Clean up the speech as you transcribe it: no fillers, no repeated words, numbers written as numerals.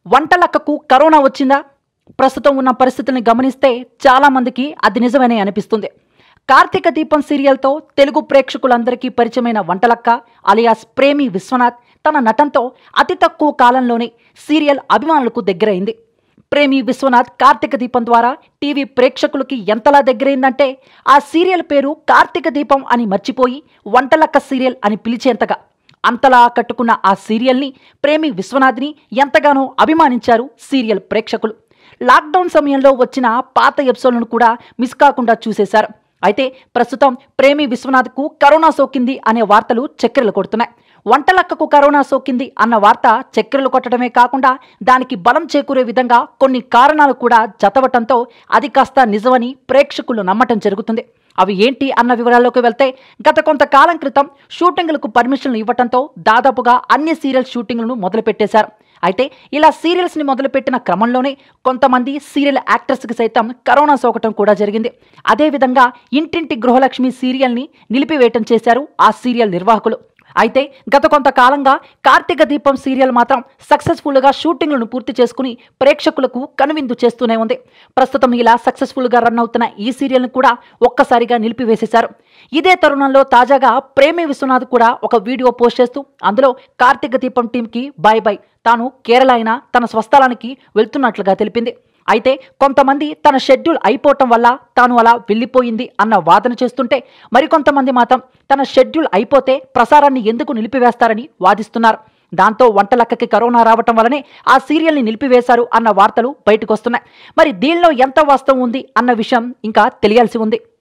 వంటలక్కకు corona వచ్చిందా? ప్రస్తుతం ఉన్న పరిస్థితుల్ని గమనిస్తే చాలా మందికి అది నిజమేనే అనిపిస్తుంది. కార్తీక దీపం సీరియల్తో తెలుగు ప్రేక్షకులందరికీ పరిచయమైన వంటలక్క అలియాస్ ప్రేమి విశ్వనాథ్ తన నటనతో అతి తక్కువ కాలంలోనే సీరియల్ అభిమానులకు దగ్గరైంది. ప్రేమి విశ్వనాథ్ కార్తీక దీపం ద్వారా టీవీ ప్రేక్షకులకి ఎంతలా దగ్గరైందంటే ఆ సీరియల్ పేరు కార్తీక దీపం అని మర్చిపోయి వంటలక్క సీరియల్ అని పిలిచేంతగా అంతలా కట్టుకున్న ఆ సీరియల్ని ప్రేమి విశ్వనాథ్ని ఎంతగానో అభిమానించారు సీరియల్ ప్రేక్షకులు. లాక్డౌన్ సమయంలో వచ్చిన పాత ఎపిసోడ్లను కూడా మిస్ కాకుండా చూసేశారు. అయితే ప్రస్తుతం ప్రేమి విశ్వనాథ్కు కరోనా సోకింది అనే వార్తలు చక్కెరలు కొడుతున్నాయి. వంటలక్కకు కరోనా సోకింది అన్న వార్త చక్కెరలు కొట్టడమే కాకుండా దానికి బలం చేకూరే విధంగా కొన్ని కారణాలు కూడా జతవటంతో అది కాస్త నిజమని ప్రేక్షకులు నమ్మటం జరుగుతుంది. అవి ఏంటి అన్న వివరాల్లోకి వెళ్తే, గత కొంతకాలం క్రితం షూటింగ్లకు పర్మిషన్లు ఇవ్వటంతో దాదాపుగా అన్ని సీరియల్ షూటింగ్లను మొదలుపెట్టేశారు. అయితే ఇలా సీరియల్స్ని మొదలుపెట్టిన క్రమంలోనే కొంతమంది సీరియల్ యాక్టర్స్కి సైతం కరోనా సోకటం కూడా జరిగింది. అదేవిధంగా ఇంటింటి గృహలక్ష్మి సీరియల్ని నిలిపివేయటం చేశారు ఆ సీరియల్ నిర్వాహకులు. అయితే గత కొంతకాలంగా కార్తీక దీపం సీరియల్ మాత్రం సక్సెస్ఫుల్గా షూటింగ్లను పూర్తి చేసుకుని ప్రేక్షకులకు కనువిందు చేస్తూనే ఉంది. ప్రస్తుతం ఇలా సక్సెస్ఫుల్గా రన్ అవుతున్న ఈ సీరియల్ను కూడా ఒక్కసారిగా నిలిపివేసేశారు. ఇదే తరుణంలో తాజాగా ప్రేమి విశ్వనాథ్ కూడా ఒక వీడియో పోస్ట్ చేస్తూ అందులో కార్తీక దీపం టీంకి బాయ్ బాయ్, తాను కేరళ అయినా తన స్వస్థలానికి వెళ్తున్నట్లుగా తెలిపింది. అయితే కొంతమంది తన షెడ్యూల్ అయిపోవటం వల్ల తాను అలా వెళ్ళిపోయింది అన్న వాదన చేస్తుంటే, మరికొంతమంది మాత్రం తన షెడ్యూల్ అయిపోతే ప్రసారాన్ని ఎందుకు నిలిపివేస్తారని వాదిస్తున్నారు. దాంతో వంటలక్కకి కరోనా రావటం వల్లనే ఆ సీరియల్ని నిలిపివేశారు అన్న వార్తలు బయటకు వస్తున్నాయి. మరి దీనిలో ఎంత వాస్తవం ఉంది అన్న విషయం ఇంకా తెలియాల్సి ఉంది.